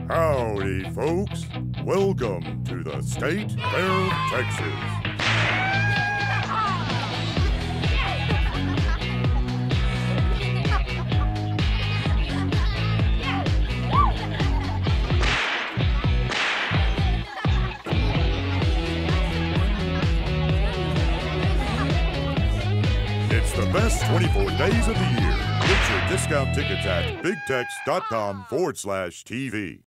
Howdy, folks. Welcome to the State Fair of Texas. It's the best 24 days of the year. Get your discount tickets at bigtex.com/TV.